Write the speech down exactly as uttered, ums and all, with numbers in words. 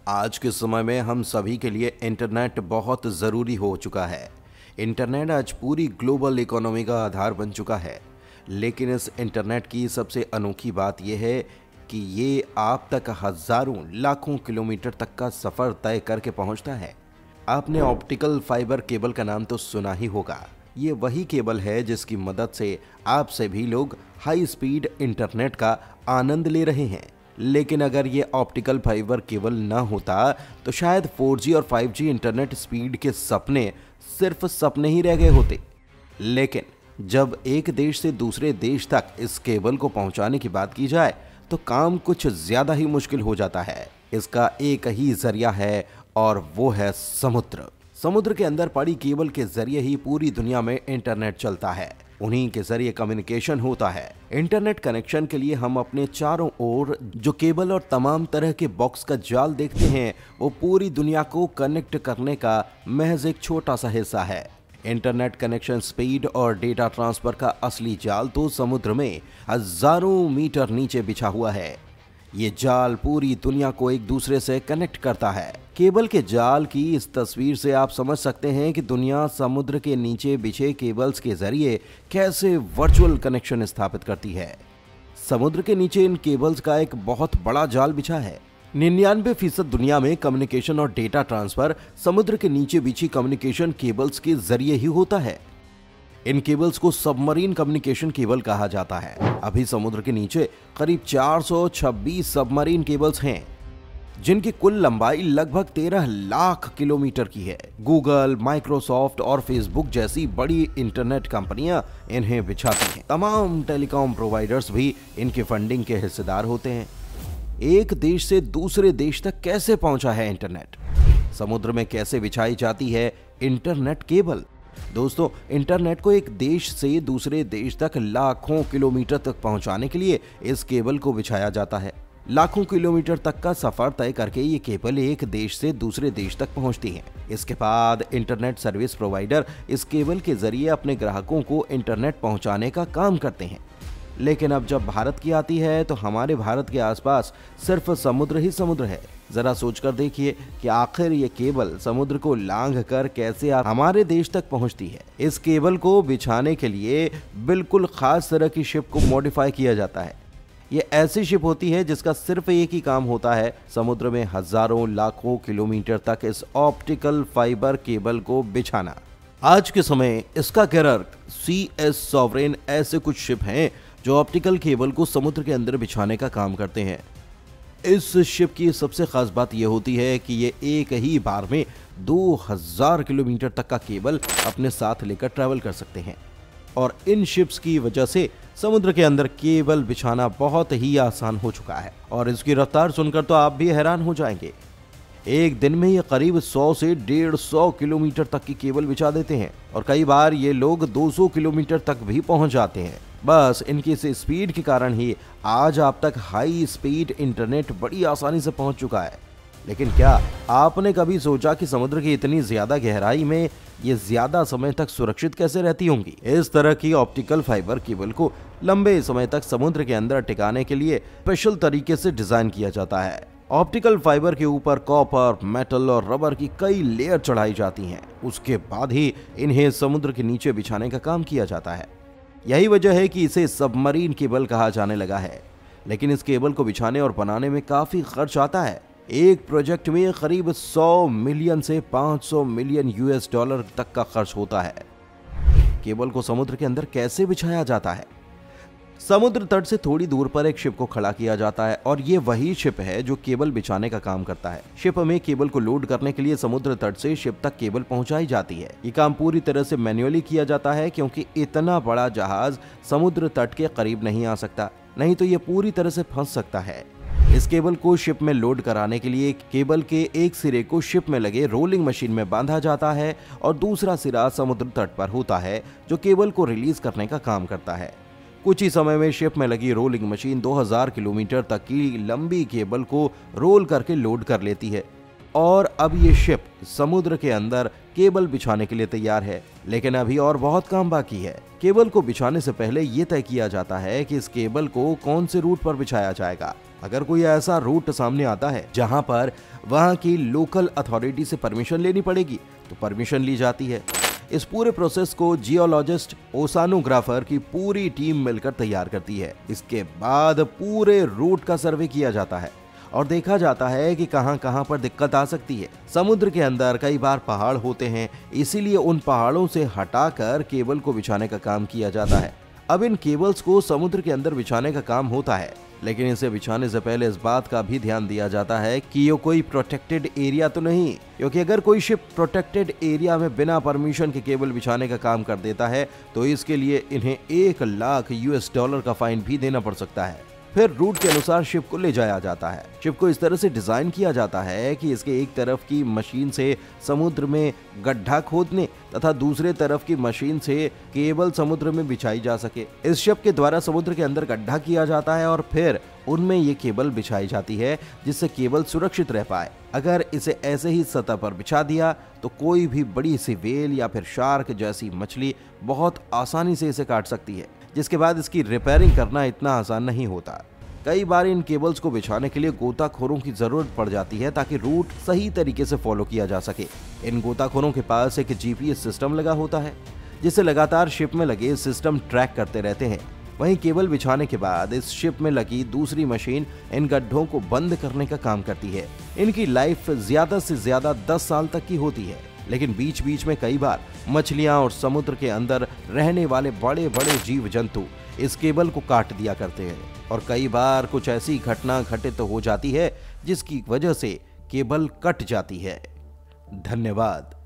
आज के समय में हम सभी के लिए इंटरनेट बहुत ज़रूरी हो चुका है। इंटरनेट आज पूरी ग्लोबल इकोनॉमी का आधार बन चुका है। लेकिन इस इंटरनेट की सबसे अनोखी बात यह है कि ये आप तक हज़ारों लाखों किलोमीटर तक का सफ़र तय करके पहुंचता है। आपने ऑप्टिकल फाइबर केबल का नाम तो सुना ही होगा। ये वही केबल है जिसकी मदद से आप सभी लोग हाई स्पीड इंटरनेट का आनंद ले रहे हैं। लेकिन अगर ये ऑप्टिकल फाइबर केबल ना होता तो शायद फोर जी और फाइव जी इंटरनेट स्पीड के सपने सिर्फ सपने ही रह गए होते। लेकिन जब एक देश से दूसरे देश तक इस केबल को पहुंचाने की बात की जाए तो काम कुछ ज्यादा ही मुश्किल हो जाता है। इसका एक ही जरिया है और वो है समुद्र। समुद्र के अंदर पड़ी केबल के जरिए ही पूरी दुनिया में इंटरनेट चलता है। उन्हीं के जरिए कम्युनिकेशन होता है। इंटरनेट कनेक्शन के लिए हम अपने चारों ओर जो केबल और तमाम तरह के बॉक्स का जाल देखते हैं वो पूरी दुनिया को कनेक्ट करने का महज एक छोटा सा हिस्सा है। इंटरनेट कनेक्शन स्पीड और डेटा ट्रांसफर का असली जाल तो समुद्र में हजारों मीटर नीचे बिछा हुआ है। ये जाल पूरी दुनिया को एक दूसरे से कनेक्ट करता है। केबल के जाल की इस तस्वीर से आप समझ सकते हैं कि दुनिया समुद्र के नीचे बिछे केबल्स के जरिए कैसे वर्चुअल कनेक्शन स्थापित करती है। समुद्र के नीचे इन केबल्स का एक बहुत बड़ा जाल बिछा है। निन्यानवे फीसद दुनिया में कम्युनिकेशन और डेटा ट्रांसफर समुद्र के नीचे बिछी कम्युनिकेशन केबल्स के जरिए ही होता है। इन केबल्स को सबमरीन कम्युनिकेशन केबल कहा जाता है। अभी समुद्र के नीचे करीब चार सौ छब्बीस सबमरीन केबल्स हैं जिनकी कुल लंबाई लगभग तेरह लाख किलोमीटर की है। गूगल, माइक्रोसॉफ्ट और फेसबुक जैसी बड़ी इंटरनेट कंपनियां इन्हें बिछाती हैं। तमाम टेलीकॉम प्रोवाइडर्स भी इनके फंडिंग के हिस्सेदार होते हैं। एक देश से दूसरे देश तक कैसे पहुंचा है इंटरनेट? समुद्र में कैसे बिछाई जाती है इंटरनेट केबल? दोस्तों, इंटरनेट को एक देश से दूसरे देश तक लाखों किलोमीटर तक पहुंचाने के लिए इस केबल को बिछाया जाता है। लाखों किलोमीटर तक का सफर तय करके ये केबल एक देश से दूसरे देश तक पहुंचती है। इसके बाद इंटरनेट सर्विस प्रोवाइडर इस केबल के जरिए अपने ग्राहकों को इंटरनेट पहुंचाने का काम करते हैं। लेकिन अब जब भारत की आती है तो हमारे भारत के आसपास सिर्फ समुद्र ही समुद्र है। जरा सोचकर देखिए कि आखिर ये केबल समुद्र को लांघ कर कैसे हमारे देश तक पहुंचती है। इस केबल को बिछाने के लिए बिल्कुल खास तरह की शिप को मॉडिफाई किया जाता है। ये ऐसी शिप होती है जिसका सिर्फ एक ही काम होता है, समुद्र में हजारों लाखों किलोमीटर तक इस ऑप्टिकल फाइबर केबल को बिछाना। आज के समय इसका कैरियर सी एस सॉवरेन ऐसे कुछ शिप हैं जो ऑप्टिकल केबल को समुद्र के अंदर बिछाने का काम करते हैं। इस शिप की सबसे खास बात यह होती है कि ये एक ही बार में दो हज़ार किलोमीटर तक का केबल अपने साथ लेकर ट्रैवल कर सकते हैं। और इन शिप्स की वजह से समुद्र के अंदर केबल बिछाना बहुत ही आसान हो चुका है। और इसकी रफ्तार सुनकर तो आप भी हैरान हो जाएंगे। एक दिन में ये करीब सौ से डेढ़ सौ किलोमीटर तक की केबल बिछा देते हैं और कई बार ये लोग दो सौ किलोमीटर तक भी पहुंच जाते हैं। बस इनकी इस स्पीड के कारण ही आज आप तक हाई स्पीड इंटरनेट बड़ी आसानी से पहुंच चुका है। लेकिन क्या आपने कभी सोचा कि समुद्र की इतनी ज्यादा गहराई में ये ज्यादा समय तक सुरक्षित कैसे रहती होंगी? इस तरह की ऑप्टिकल फाइबर केबल को लंबे समय तक समुद्र के अंदर टिकाने के लिए स्पेशल तरीके से डिजाइन किया जाता है। ऑप्टिकल फाइबर के ऊपर कॉपर, मेटल और रबर की कई लेयर चढ़ाई जाती हैं। उसके बाद ही इन्हें समुद्र के नीचे बिछाने का काम किया जाता है। यही वजह है कि इसे सबमरीन केबल कहा जाने लगा है। लेकिन इस केबल को बिछाने और बनाने में काफी खर्च आता है। एक प्रोजेक्ट में करीब सौ मिलियन से पाँच सौ मिलियन यूएस डॉलर तक का खर्च होता है। केबल को समुद्र के अंदर कैसे बिछाया जाता है? समुद्र तट से थोड़ी दूर पर एक शिप को खड़ा किया जाता है और ये वही शिप है जो केबल बिछाने का काम करता है। शिप में केबल को लोड करने के लिए समुद्र तट से शिप तक केबल पहुंचाई जाती है। ये काम पूरी तरह से मैन्युअली किया जाता है क्योंकि इतना बड़ा जहाज समुद्र तट के करीब नहीं आ सकता, नहीं तो ये पूरी तरह से फंस सकता है। इस केबल को शिप में लोड कराने के लिए केबल के एक सिरे को शिप में लगे रोलिंग मशीन में बांधा जाता है और दूसरा सिरा समुद्र तट पर होता है जो केबल को रिलीज करने का काम करता है। कुछ ही समय में शिप में लगी रोलिंग मशीन दो हज़ार किलोमीटर तक की लंबी केबल को रोल करके लोड कर लेती है और अब ये शिप समुद्र के अंदर केबल बिछाने के लिए तैयार है। लेकिन अभी और बहुत काम बाकी है। केबल को बिछाने से पहले ये तय किया जाता है कि इस केबल को कौन से रूट पर बिछाया जाएगा। अगर कोई ऐसा रूट सामने आता है जहां पर वहां की लोकल अथॉरिटी से परमिशन लेनी पड़ेगी तो परमिशन ली जाती है। इस पूरे प्रोसेस को जियोलॉजिस्ट, ओसानोग्राफर की पूरी टीम मिलकर तैयार करती है। इसके बाद पूरे रूट का सर्वे किया जाता है और देखा जाता है कि कहां कहां पर दिक्कत आ सकती है। समुद्र के अंदर कई बार पहाड़ होते हैं, इसीलिए उन पहाड़ों से हटाकर केबल को बिछाने का काम किया जाता है। अब इन केबल्स को समुद्र के अंदर बिछाने का काम होता है, लेकिन इसे बिछाने से पहले इस बात का भी ध्यान दिया जाता है कि ये कोई प्रोटेक्टेड एरिया तो नहीं, क्योंकि अगर कोई शिप प्रोटेक्टेड एरिया में बिना परमिशन के केबल बिछाने का काम कर देता है तो इसके लिए इन्हें एक लाख यूएस डॉलर का फाइन भी देना पड़ सकता है। फिर रूट के अनुसार शिप को ले जाया जाता है। शिप को इस तरह से डिजाइन किया जाता है कि इसके एक तरफ की मशीन से समुद्र में गड्ढा खोदने तथा दूसरे तरफ की मशीन से केबल समुद्र में बिछाई जा सके। इस शिप के द्वारा समुद्र के अंदर गड्ढा किया जाता है और फिर उनमें ये केबल बिछाई जाती है जिससे केबल सुरक्षित रह पाए। अगर इसे ऐसे ही सतह पर बिछा दिया तो कोई भी बड़ी सी व्हेल या फिर शार्क जैसी मछली बहुत आसानी से इसे काट सकती है, जिसके बाद इसकी रिपेयरिंग करना इतना आसान नहीं होता। कई बार इन केबल्स को बिछाने के लिए गोताखोरों की जरूरत पड़ जाती है ताकि रूट सही तरीके से फॉलो किया जा सके। इन गोताखोरों के पास एक जीपीएस सिस्टम लगा होता है जिसे लगातार शिप में लगे सिस्टम ट्रैक करते रहते हैं। वहीं केबल बिछाने के बाद इस शिप में लगी दूसरी मशीन इन गड्ढों को बंद करने का काम करती है। इनकी लाइफ ज्यादा से ज्यादा दस साल तक की होती है, लेकिन बीच बीच में कई बार मछलियां और समुद्र के अंदर रहने वाले बड़े बड़े जीव जंतु इस केबल को काट दिया करते हैं और कई बार कुछ ऐसी घटना घटित हो जाती है जिसकी वजह से केबल कट जाती है। धन्यवाद।